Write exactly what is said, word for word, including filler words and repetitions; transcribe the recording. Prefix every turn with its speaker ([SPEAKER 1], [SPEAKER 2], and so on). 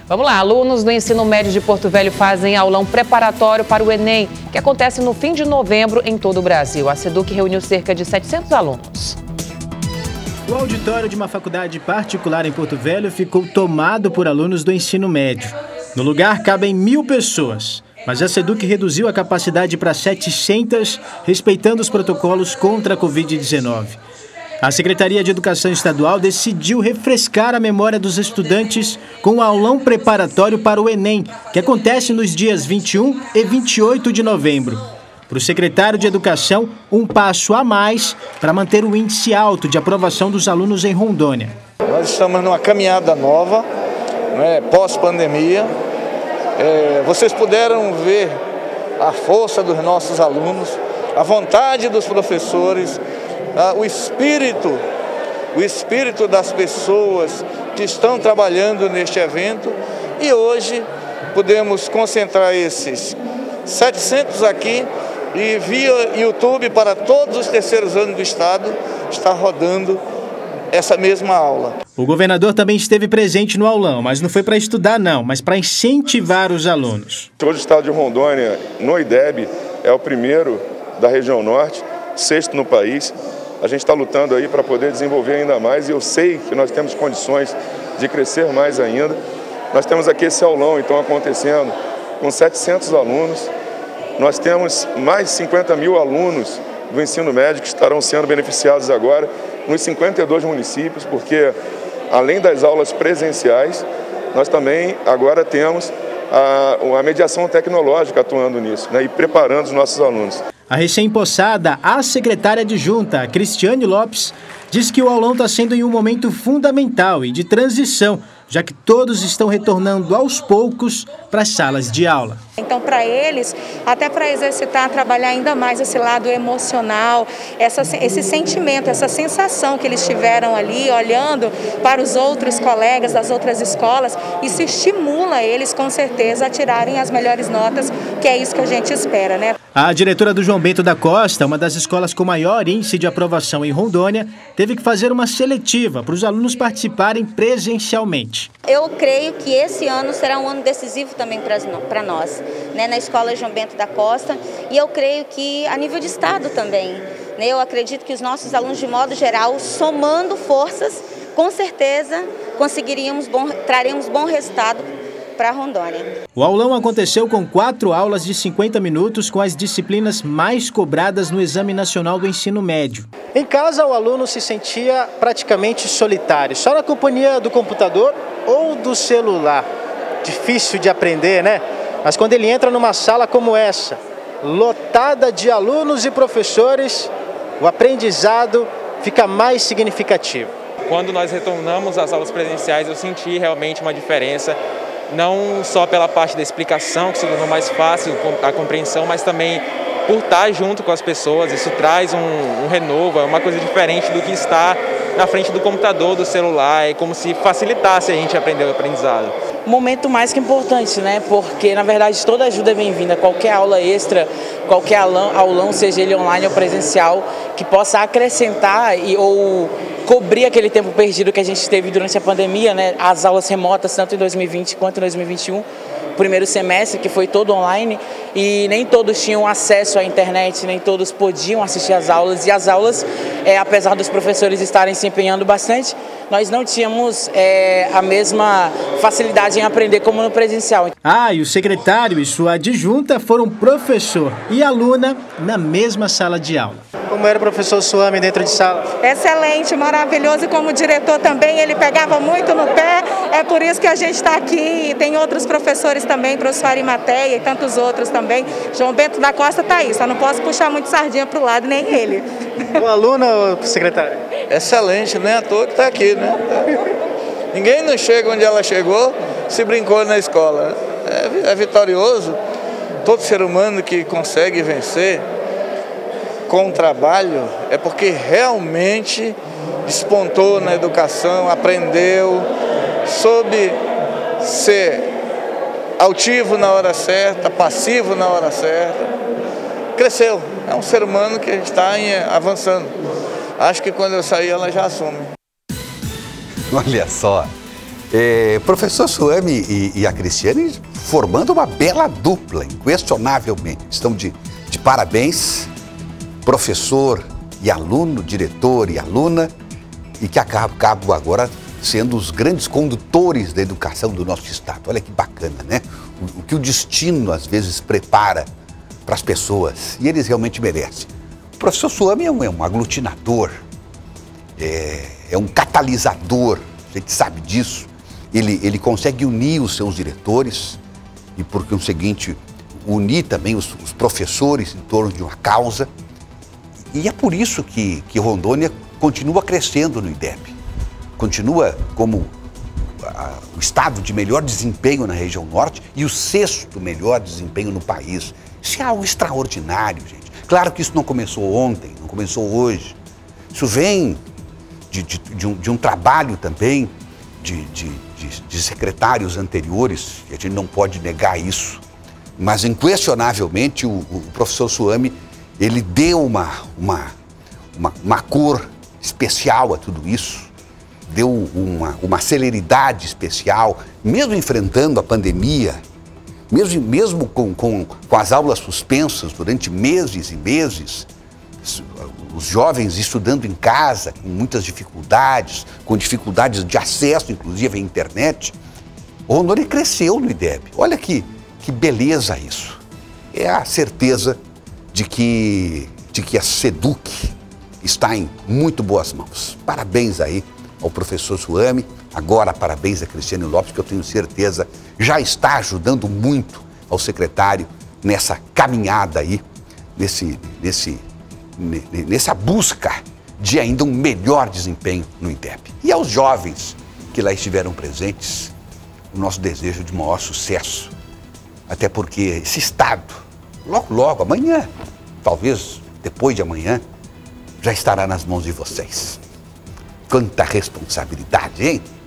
[SPEAKER 1] Vamos lá, alunos do ensino médio de Porto Velho fazem aulão preparatório para o Enem, que acontece no fim de novembro em todo o Brasil. A SEDUC reuniu cerca de setecentos alunos.
[SPEAKER 2] O auditório de uma faculdade particular em Porto Velho ficou tomado por alunos do ensino médio. No lugar cabem mil pessoas, mas a SEDUC reduziu a capacidade para setecentas, respeitando os protocolos contra a covid dezenove. A Secretaria de Educação Estadual decidiu refrescar a memória dos estudantes com o aulão preparatório para o Enem, que acontece nos dias vinte e um e vinte e oito de novembro. Para o secretário de Educação, um passo a mais para manter o índice alto de aprovação dos alunos em Rondônia.
[SPEAKER 3] Nós estamos numa caminhada nova, né, pós-pandemia. É, vocês puderam ver a força dos nossos alunos, a vontade dos professores, o espírito, o espírito das pessoas que estão trabalhando neste evento, e hoje podemos concentrar esses setecentos aqui e via YouTube para todos os terceiros anos do estado está rodando essa mesma aula.
[SPEAKER 2] O governador também esteve presente no aulão, mas não foi para estudar não, mas para incentivar os alunos.
[SPEAKER 4] Hoje o estado de Rondônia, no I D E B, é o primeiro da região norte, sexto no país. A gente está lutando aí para poder desenvolver ainda mais e eu sei que nós temos condições de crescer mais ainda. Nós temos aqui esse aulão, então, acontecendo com setecentos alunos. Nós temos mais de cinquenta mil alunos do ensino médio que estarão sendo beneficiados agora nos cinquenta e dois municípios, porque além das aulas presenciais, nós também agora temos a, a mediação tecnológica atuando nisso, né, e preparando os nossos alunos.
[SPEAKER 2] A recém-possada, a secretária adjunta, Cristiane Lopes, diz que o aulão está sendo em um momento fundamental e de transição, já que todos estão retornando aos poucos para as salas de aula.
[SPEAKER 5] Então, para eles, até para exercitar, trabalhar ainda mais esse lado emocional, essa, esse sentimento, essa sensação que eles tiveram ali, olhando para os outros colegas das outras escolas, isso estimula eles, com certeza, a tirarem as melhores notas, que é isso que a gente espera, né?
[SPEAKER 2] A diretora do João Bento da Costa, uma das escolas com maior índice de aprovação em Rondônia, teve que fazer uma seletiva para os alunos participarem presencialmente.
[SPEAKER 6] Eu creio que esse ano será um ano decisivo também para nós, né, na Escola João Bento da Costa, e eu creio que a nível de estado também, né, eu acredito que os nossos alunos, de modo geral, somando forças, com certeza conseguiríamos bom, traremos bom resultado para Rondônia.
[SPEAKER 2] O aulão aconteceu com quatro aulas de cinquenta minutos com as disciplinas mais cobradas no Exame Nacional do Ensino Médio. Em casa, o aluno se sentia praticamente solitário, só na companhia do computador ou do celular. Difícil de aprender, né? Mas quando ele entra numa sala como essa, lotada de alunos e professores, o aprendizado fica mais significativo.
[SPEAKER 7] Quando nós retornamos às aulas presenciais, eu senti realmente uma diferença, não só pela parte da explicação, que se tornou mais fácil a compreensão, mas também por estar junto com as pessoas. Isso traz um, um renovo, é uma coisa diferente do que estar na frente do computador, do celular, é como se facilitasse a gente aprender o aprendizado.
[SPEAKER 8] Momento mais que importante, né? Porque, na verdade, toda ajuda é bem-vinda. Qualquer aula extra, qualquer aulão, aulão, seja ele online ou presencial, que possa acrescentar e, ou cobrir aquele tempo perdido que a gente teve durante a pandemia, né? As aulas remotas, tanto em dois mil e vinte quanto em dois mil e vinte e um. Primeiro semestre, que foi todo online, e nem todos tinham acesso à internet, nem todos podiam assistir às aulas, e as aulas, é, apesar dos professores estarem se empenhando bastante, nós não tínhamos é, a mesma facilidade em aprender como no presencial.
[SPEAKER 2] Ah, e o secretário e sua adjunta foram professor e aluna na mesma sala de aula. Como era o professor Suame dentro de sala?
[SPEAKER 5] Excelente, maravilhoso, e como diretor também, ele pegava muito no pé, é por isso que a gente está aqui, e tem outros professores também, professor Arimateia e tantos outros também. João Bento da Costa está aí, só não posso puxar muito sardinha para o lado, nem ele.
[SPEAKER 2] O aluno, secretário?
[SPEAKER 3] Excelente, nem à toa que está aqui, né? Ninguém não chega onde ela chegou, se brincou na escola. É, é vitorioso. Todo ser humano que consegue vencer com o trabalho é porque realmente despontou na educação, aprendeu, soube ser altivo na hora certa, passivo na hora certa. Cresceu, é um ser humano que está avançando. Acho que quando eu sair ela já assume.
[SPEAKER 9] Olha só, É, professor Suame e, e a Cristiane formando uma bela dupla, inquestionavelmente. Estão de, de parabéns, professor e aluno, diretor e aluna, e que acabam agora sendo os grandes condutores da educação do nosso estado. Olha que bacana, né? O, o que o destino às vezes prepara para as pessoas, e eles realmente merecem. O professor Suame é um, é um aglutinador, é, é um catalisador, a gente sabe disso. Ele, ele consegue unir os seus diretores e, por conseguinte, unir também os, os professores em torno de uma causa. E é por isso que, que Rondônia continua crescendo no I D E B. Continua como a, o estado de melhor desempenho na região norte e o sexto melhor desempenho no país. Isso é algo extraordinário, gente. Claro que isso não começou ontem, não começou hoje. Isso vem de, de, de, um, de um trabalho também de, de, de, de secretários anteriores, e a gente não pode negar isso. Mas, inquestionavelmente, o, o professor Suame, ele deu uma, uma, uma, uma cor especial a tudo isso, deu uma, uma celeridade especial, mesmo enfrentando a pandemia, mesmo, mesmo com, com, com as aulas suspensas durante meses e meses, os jovens estudando em casa, com muitas dificuldades, com dificuldades de acesso, inclusive à internet, o Rondônia cresceu no I D E B. Olha que, que beleza isso. É a certeza de que, de que a SEDUC está em muito boas mãos. Parabéns aí ao professor Suame, agora parabéns a Cristiane Lopes, que eu tenho certeza já está ajudando muito ao secretário nessa caminhada aí, nesse, nesse, nessa busca de ainda um melhor desempenho no I D E B. E aos jovens que lá estiveram presentes, o nosso desejo de maior sucesso, até porque esse estado, logo, logo, amanhã, talvez depois de amanhã, já estará nas mãos de vocês. Quanta responsabilidade, hein?